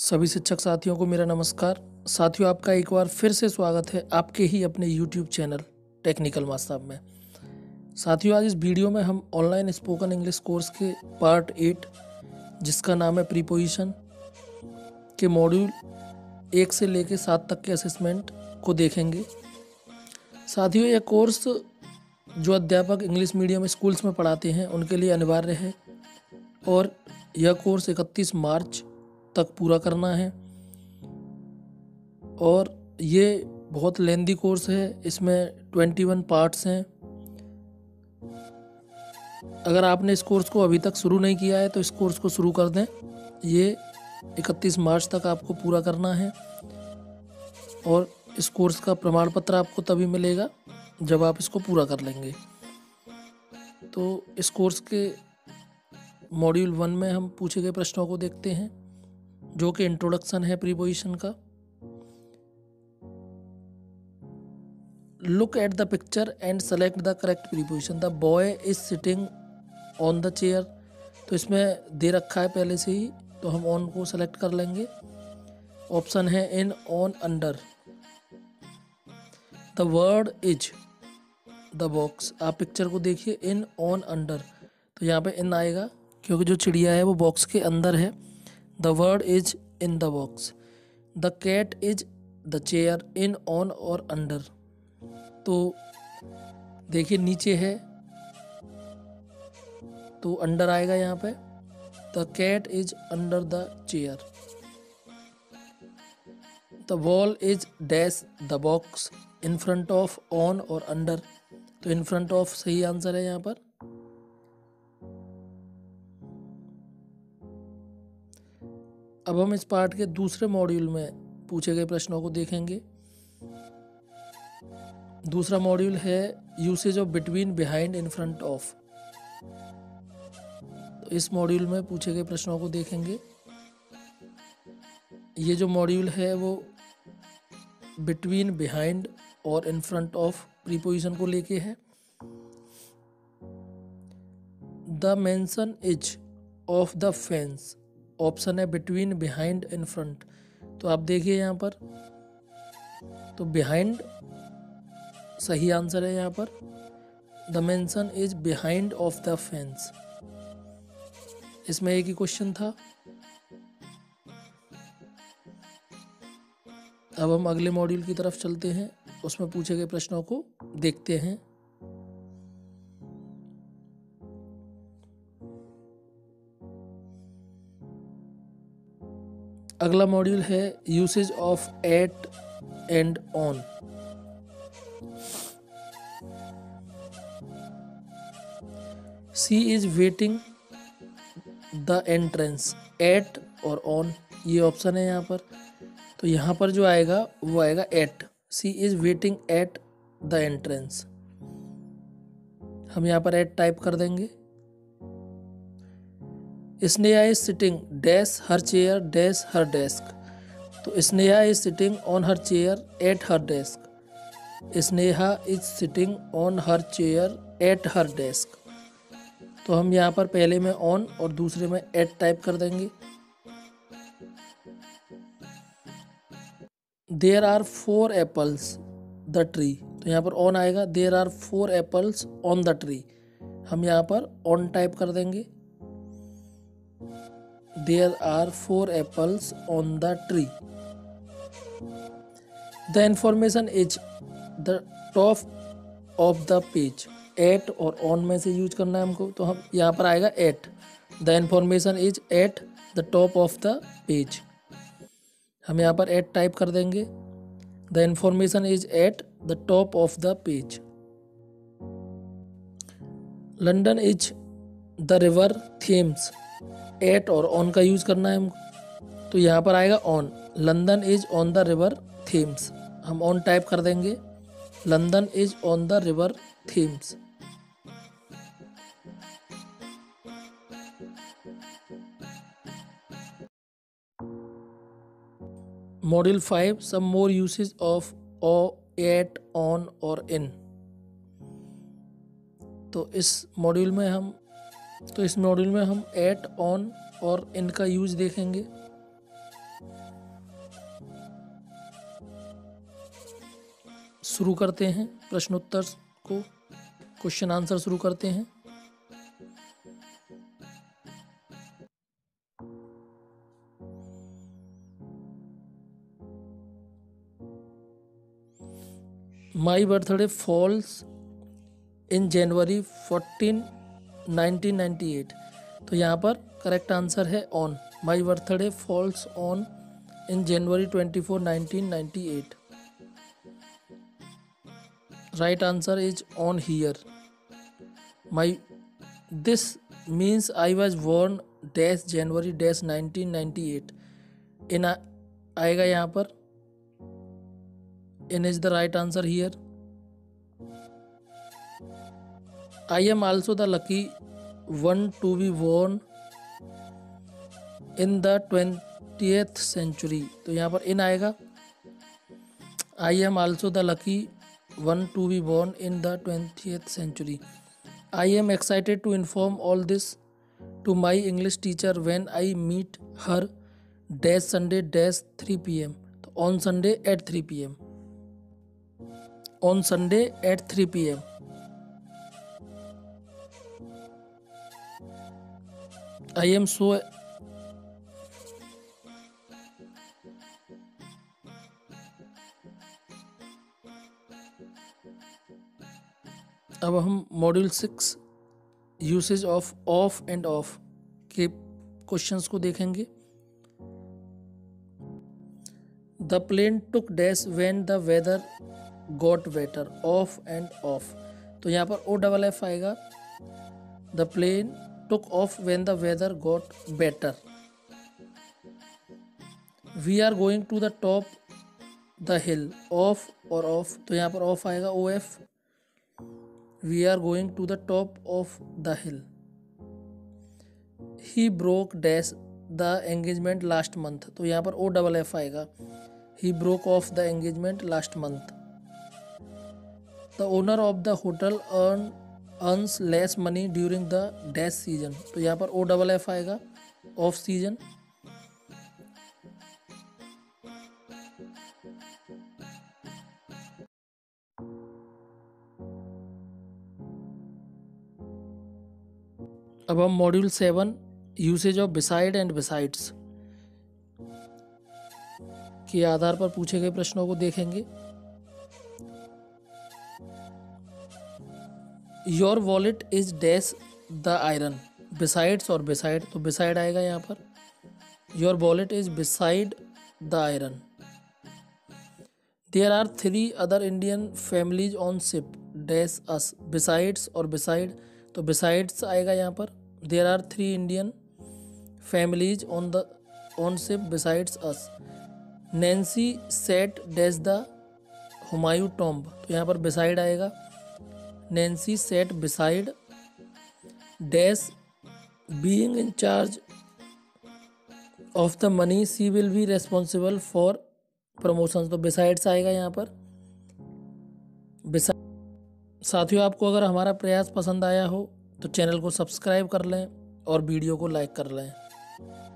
सभी शिक्षक साथियों को मेरा नमस्कार। साथियों, आपका एक बार फिर से स्वागत है आपके ही अपने YouTube चैनल टेक्निकल मास्टर में। साथियों, आज इस वीडियो में हम ऑनलाइन स्पोकन इंग्लिश कोर्स के पार्ट 8 जिसका नाम है प्रीपोजिशन के मॉड्यूल 1 से लेकर 7 तक के असेसमेंट को देखेंगे। साथियों, यह कोर्स जो अध्यापक इंग्लिश मीडियम स्कूल्स में पढ़ाते हैं उनके लिए अनिवार्य है और यह कोर्स 31 मार्च तक पूरा करना है और ये बहुत लेंदी कोर्स है। इसमें 21 पार्ट्स हैं। अगर आपने इस कोर्स को अभी तक शुरू नहीं किया है तो इस कोर्स को शुरू कर दें। ये 31 मार्च तक आपको पूरा करना है और इस कोर्स का प्रमाण पत्र आपको तभी मिलेगा जब आप इसको पूरा कर लेंगे। तो इस कोर्स के मॉड्यूल 1 में हम पूछे गए प्रश्नों को देखते हैं जो कि इंट्रोडक्शन है प्रीपोजिशन का। Look at the picture and select the correct preposition. The boy is sitting on the chair. तो इसमें दे रखा है पहले से ही, तो हम ऑन को सेलेक्ट कर लेंगे। ऑप्शन है in, on, under. The word is the box. आप पिक्चर को देखिए, इन, ऑन, अंडर, तो यहाँ पे इन आएगा क्योंकि जो चिड़िया है वो बॉक्स के अंदर है। The word is in the box. The cat is the chair, in, on और अंडर। तो देखिए नीचे है तो अंडर आएगा यहाँ पे। The cat is under the chair. The wall is dash the box, in front of, on और अंडर। तो इन फ्रंट ऑफ सही आंसर है यहाँ पर। अब हम इस पार्ट के दूसरे मॉड्यूल में पूछे गए प्रश्नों को देखेंगे। दूसरा मॉड्यूल है usage of between, behind, in front of. तो इस मॉड्यूल में पूछे गए प्रश्नों को देखेंगे। ये जो मॉड्यूल है वो बिटवीन, बिहाइंड और इन फ्रंट ऑफ प्रीपोजिशन को लेके है। The mansion is of the fence. Option है बिटवीन, बिहाइंड, इन फ्रंट। तो आप देखिए यहाँ पर, तो बिहाइंड सही आंसर है यहाँ पर। The mansion is behind of the fence. इसमें एक ही क्वेश्चन था। अब हम अगले मॉड्यूल की तरफ चलते हैं, उसमें पूछे गए प्रश्नों को देखते हैं। अगला मॉड्यूल है usage of at and on. She is waiting the entrance, at और ऑन ये ऑप्शन है यहाँ पर। तो यहाँ पर जो आएगा वो आएगा at. She is waiting at the entrance. हम यहाँ पर एट टाइप कर देंगे। Sneha is sitting dash her chair dash her desk. तो Sneha is sitting on her chair at her desk. Sneha is sitting on her chair at her desk. तो हम यहाँ पर पहले में ऑन और दूसरे में एट टाइप कर देंगे। There are 4 apples the tree. तो यहाँ पर ऑन आएगा। There are 4 apples on the tree. हम यहाँ पर ऑन टाइप कर देंगे। There are 4 apples on the tree. The information is the top of the page. At और on में से यूज करना है हमको, तो हम यहाँ पर आएगा at. The information is at the top of the page. हम यहाँ पर at टाइप कर देंगे। The information is at the top of the page. London is the river Thames. At और ऑन का यूज करना है हमको, तो यहाँ पर आएगा on. London is on the river Thames. हम ऑन टाइप कर देंगे। London is on the river Thames. Module 5 some more usage of o, at, on और इन। तो इस मॉड्यूल में हम एट, ऑन और इन का यूज देखेंगे। शुरू करते हैं प्रश्नोत्तर को, क्वेश्चन आंसर शुरू करते हैं। My birthday falls in January 14, 1998। तो यहाँ पर करेक्ट आंसर है on. My birthday falls on in January 24, 1998। Right answer is on here. My this means I was born dash January dash 1998। In आएगा यहाँ पर, in is the right answer here. I am also the lucky one to be born in the 20th century। तो यहाँ पर इन आएगा। I am also the lucky one to be born in the 20th century। I am excited to inform all this to my English teacher when I meet her dash Sunday dash 3 p.m। तो on Sunday at 3 p.m। on Sunday at 3 p.m। I am so अब हम module 6 usage of and off के questions को देखेंगे। The plane took dash when the weather got better, off and of. तो यहाँ पर OFF आएगा। द प्लेन took off when the weather got better। We are going to the top the hill, off और off। तो यहाँ पर off आएगा OF। We are going to the top of the hill। He broke dash the engagement last month। तो यहाँ पर OFF आएगा। He broke off the engagement last month। The owner of the hotel earns less money during the dash season। तो यहाँ पर OFF आएगा, of season. अब हम module 7 usage of beside and besides के आधार पर पूछे गए प्रश्नों को देखेंगे। Your wallet is dash the iron, besides और बिसाइड। तो बिसाइड आएगा यहाँ पर। Your wallet is beside the iron. There are 3 other Indian families on ship dash us, besides और बिसाइड। तो बिसाइड्स आएगा यहाँ पर। There are 3 Indian families on ship besides us. Nancy sat dash the Humayun tomb. तो यहाँ पर beside आएगा। Nancy sat beside dash being in charge of the money she will be responsible for promotions। तो besides आएगा यहाँ पर। साथियों, आपको अगर हमारा प्रयास पसंद आया हो तो चैनल को सब्सक्राइब कर लें और वीडियो को लाइक कर लें।